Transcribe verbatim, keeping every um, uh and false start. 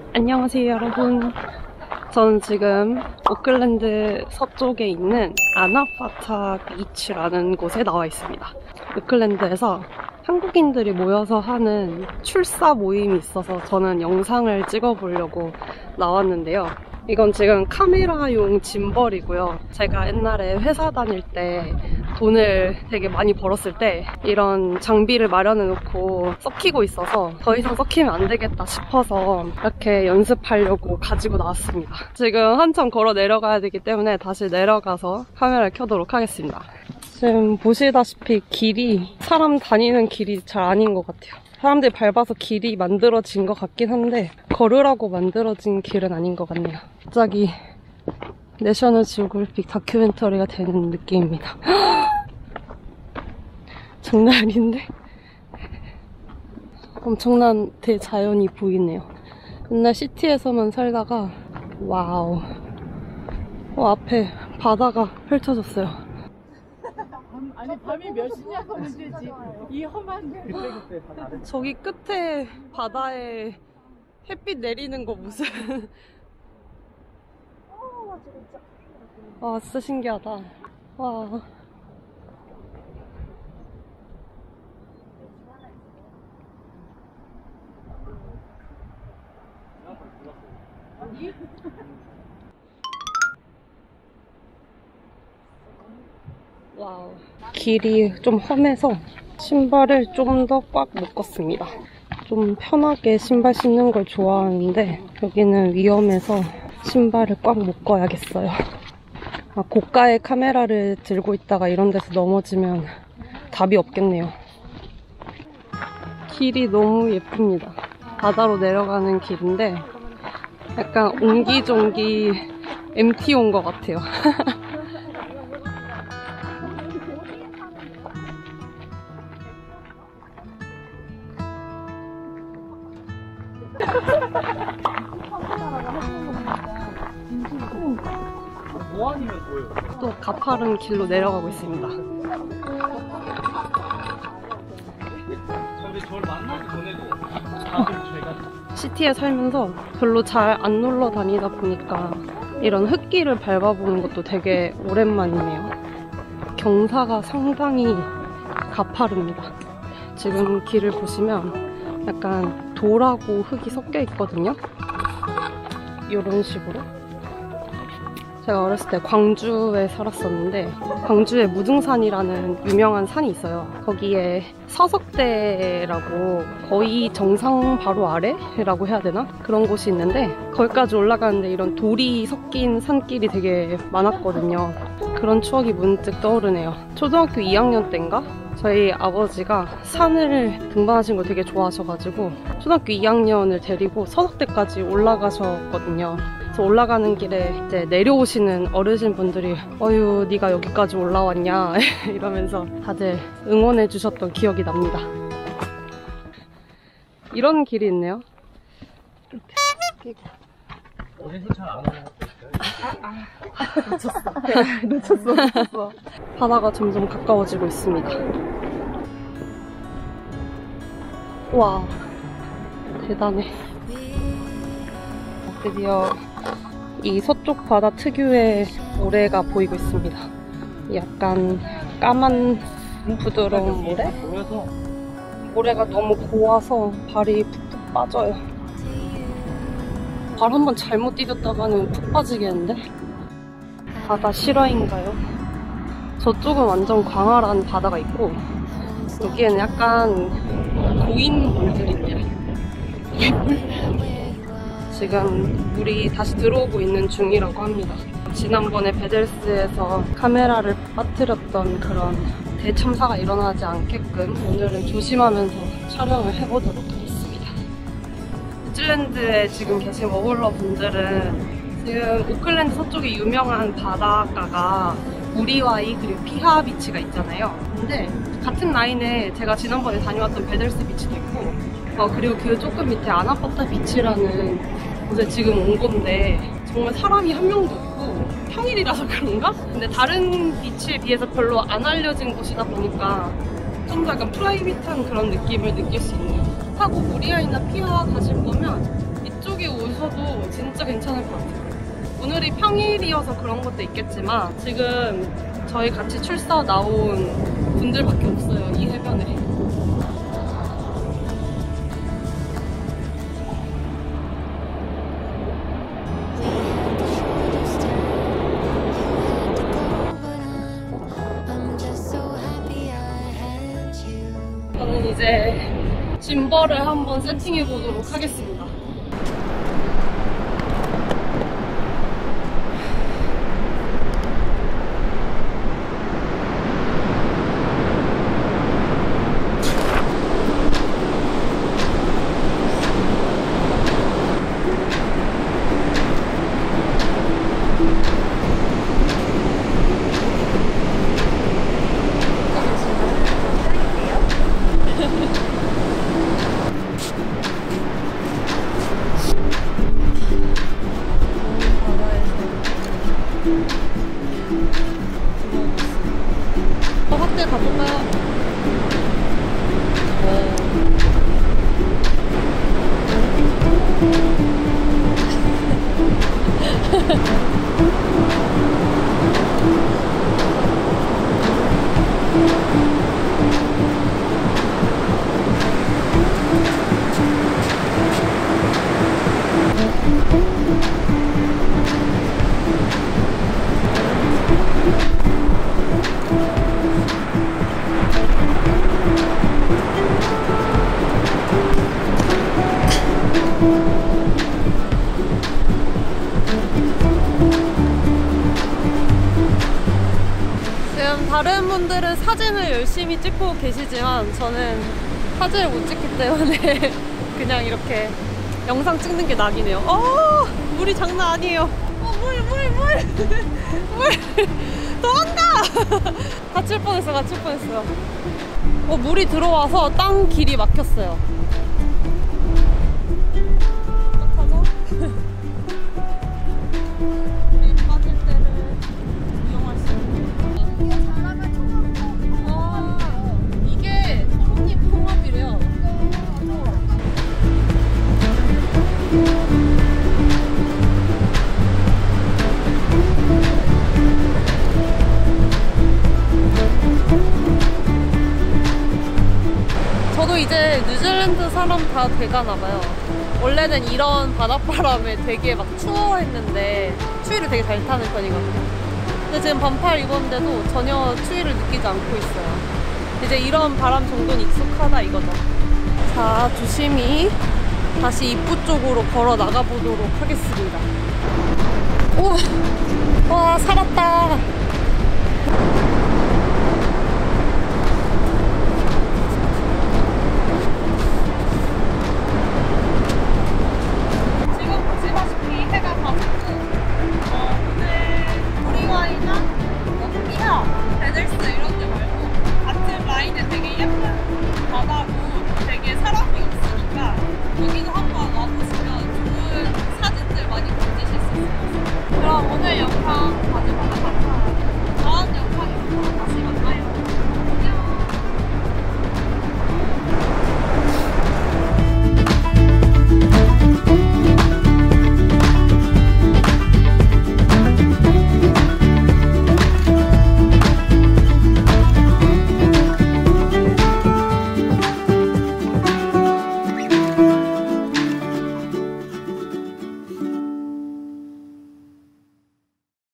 안녕하세요 여러분. 저는 지금 오클랜드 서쪽에 있는 아나파타 비치라는 곳에 나와 있습니다. 오클랜드에서 한국인들이 모여서 하는 출사 모임이 있어서 저는 영상을 찍어보려고 나왔는데요. 이건 지금 카메라용 짐벌이고요. 제가 옛날에 회사 다닐 때 돈을 되게 많이 벌었을 때 이런 장비를 마련해 놓고 썩히고 있어서 더 이상 썩히면 안 되겠다 싶어서 이렇게 연습하려고 가지고 나왔습니다. 지금 한참 걸어 내려가야 되기 때문에 다시 내려가서 카메라를 켜도록 하겠습니다. 지금 보시다시피 길이 사람 다니는 길이 잘 아닌 것 같아요. 사람들이 밟아서 길이 만들어진 것 같긴 한데 걸으라고 만들어진 길은 아닌 것 같네요. 갑자기 내셔널 지오그래픽 다큐멘터리가 되는 느낌입니다. 장난 아닌데? 엄청난 대자연이 보이네요. 옛날 시티에서만 살다가 와우. 어, 앞에 바다가 펼쳐졌어요. 아니 밤이 몇 시냐가 문제지. 이 험한 저기 끝에 바다에 햇빛 내리는 거 무슨 와 진짜 신기하다. 와 와우. 길이 좀 험해서 신발을 좀 더 꽉 묶었습니다. 좀 편하게 신발 신는 걸 좋아하는데 여기는 위험해서 신발을 꽉 묶어야겠어요. 아, 고가의 카메라를 들고 있다가 이런 데서 넘어지면 답이 없겠네요. 길이 너무 예쁩니다. 바다로 내려가는 길인데 약간 옹기종기 엠티 온 것 같아요. 또 가파른 길로 내려가고 있습니다. 시티에 살면서 별로 잘 안 놀러 다니다 보니까 이런 흙길을 밟아보는 것도 되게 오랜만이네요. 경사가 상당히 가파릅니다. 지금 길을 보시면 약간 돌하고 흙이 섞여 있거든요. 이런 식으로. 제가 어렸을 때 광주에 살았었는데 광주에 무등산이라는 유명한 산이 있어요. 거기에 서석대라고 거의 정상 바로 아래라고 해야 되나? 그런 곳이 있는데 거기까지 올라가는데 이런 돌이 섞인 산길이 되게 많았거든요. 그런 추억이 문득 떠오르네요. 초등학교 이 학년 때인가? 저희 아버지가 산을 등반하신 걸 되게 좋아하셔가지고 초등학교 이 학년을 데리고 서석대까지 올라가셨거든요. 그래서 올라가는 길에 이제 내려오시는 어르신 분들이 어휴 네가 여기까지 올라왔냐 이러면서 다들 응원해 주셨던 기억이 납니다. 이런 길이 있네요. 이렇게 어디서 잘 안 오는 놓쳤어. 놓쳤어. 놓쳤어. 바다가 점점 가까워지고 있습니다. 와, 대단해. 드디어 이 서쪽 바다 특유의 모래가 보이고 있습니다. 약간 까만 부드러운 모래? 모래가 너무 고와서 발이 푹푹 빠져요. 발 한번 잘못 디뎠다가는 푹 빠지겠는데? 바다 실화인가요? 저쪽은 완전 광활한 바다가 있고 여기에는 약간 고인 물들이 있네요. 지금 물이 다시 들어오고 있는 중이라고 합니다. 지난번에 베델스에서 카메라를 빠뜨렸던 그런 대참사가 일어나지 않게끔 오늘은 조심하면서 촬영을 해보도록 하겠습니다. 뉴질랜드에 지금 계신 워홀러 분들은 지금 오클랜드 서쪽에 유명한 바닷가가 우리와이 그리고 피하 비치가 있잖아요. 근데 같은 라인에 제가 지난번에 다녀왔던 베델스 비치도 있고 어, 그리고 그 조금 밑에 아나파타 비치라는 곳에 지금 온 건데 정말 사람이 한 명도 없고 평일이라서 그런가? 근데 다른 비치에 비해서 별로 안 알려진 곳이다 보니까 좀 더 약간 프라이빗한 그런 느낌을 느낄 수 있는. 하고 우리와이나 피하 가실 거면 이쪽 여기 오셔도 진짜 괜찮을 것 같아요. 오늘이 평일이어서 그런 것도 있겠지만 지금 저희 같이 출사 나온 분들밖에 없어요, 이 해변에. 저는 이제 짐벌을 한번 세팅해 보도록 하겠습니다. 어, 확대 가볼까요? 지금 다른 분들은 사진을 열심히 찍고 계시지만 저는 사진을 못 찍기 때문에 그냥 이렇게 영상 찍는 게 낙이네요. 어, 물이 장난 아니에요. 어, 물, 물, 물! 물! 도망가! 갇힐 뻔했어, 갇힐 뻔했어요. 어, 물이 들어와서 땅 길이 막혔어요. 어떡하죠? 물이 빠질 때를 이용할 수 있는. 아, 이게 초록잎 홍합이래요. 저도 이제 뉴질랜드 사람 다 돼가나봐요. 원래는 이런 바닷바람에 되게 막 추워했는데 추위를 되게 잘 타는 편이거든요. 근데 지금 반팔 입었는데도 전혀 추위를 느끼지 않고 있어요. 이제 이런 바람 정도는 익숙하다 이거죠. 자, 조심히 다시 입구 쪽으로 걸어 나가보도록 하겠습니다. 우와, 와, 살았다.